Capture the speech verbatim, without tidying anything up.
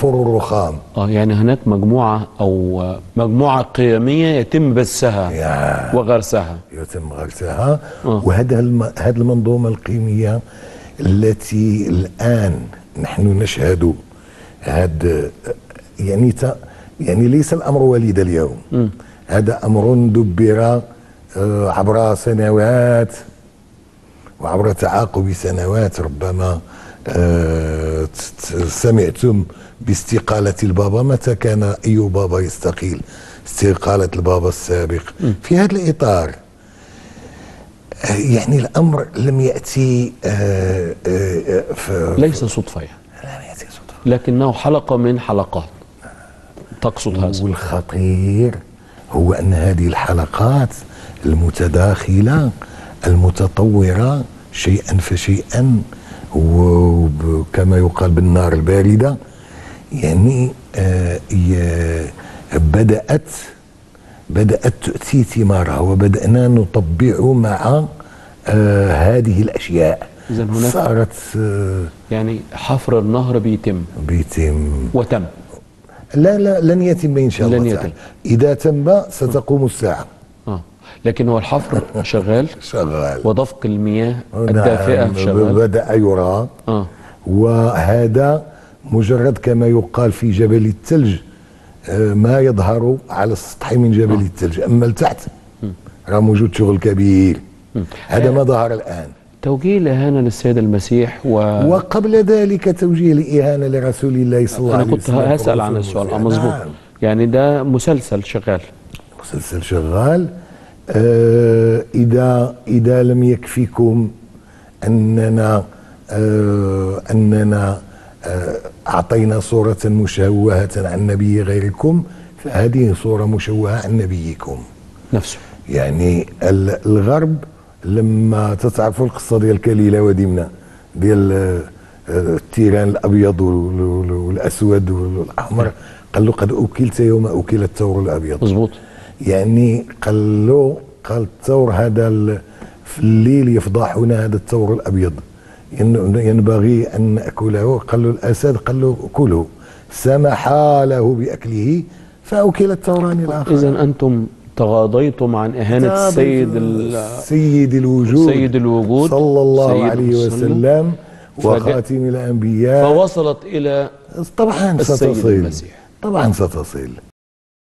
يحفر الرخام. اه يعني هناك مجموعة أو مجموعة قيمية يتم بثها وغرسها. يتم غرسها. آه. وهذا الم... هذه المنظومة القيمية التي الآن نحن نشهد هذا، يعني ت... يعني ليس الأمر وليد اليوم. م. هذا أمر دبر عبر سنوات وعبر تعاقب سنوات. ربما سمعتم باستقالة البابا. متى كان أي بابا يستقيل؟ استقالة البابا السابق. م. في هذا الإطار يعني الأمر لم يأتي ليس صدفة يعني. لم يأتي صدفة، لكنه حلقة من حلقات. تقصد هذا؟ والخطير هو أن هذه الحلقات المتداخلة المتطورة شيئا فشيئا وكما يقال بالنار الباردة، يعني آه بدأت بدأت تؤتي ثمارها وبدأنا نطبع مع آه هذه الأشياء. إذن هناك صارت آه يعني حفر النهر بيتم بيتم وتم. لا لا لن يتم إن شاء الله. لن يتم. إذا تم ستقوم الساعة. آه. لكن هو الحفر شغال شغال ودفق المياه الدافئة نعم شغال. بدأ يرى. آه. وهذا مجرد كما يقال في جبل الثلج ما يظهر على السطح من جبل آه. الثلج، أما لتحت راه موجود شغل كبير. م. هذا ما ظهر الآن. توجيه الإهانة للسيد المسيح و... وقبل ذلك توجيه الإهانة لرسول الله صلى الله عليه وسلم. أنا كنت هسأل عن السؤال. آه مظبوط. نعم. يعني ده مسلسل شغال. مسلسل شغال. آه إذا إذا لم يكفيكم أننا آه أننا آه أعطينا صورة مشوهة عن نبي غيركم، فهذه صورة مشوهة عن نبيكم نفسه. يعني الغرب لما تتعرفوا القصة ديال كليلة ودمنة ديال التيران الأبيض والأسود والأحمر، قال له قد أكلت يوم أكل الثور الأبيض. مظبوط. يعني قال له قال الثور هذا في الليل يفضحنا هذا الثور الأبيض ينبغي أن نأكله. قال له الأسد قال له كله، سمح له بأكله فأكل الثوران الآخر. إذن أنتم تغاضيتم عن إهانة السيد سيد الوجود سيد الوجود صلى الله عليه وسلم وخاتم الأنبياء، فوصلت إلى طبعا السيد ستصل المسيح. طبعا ستصل.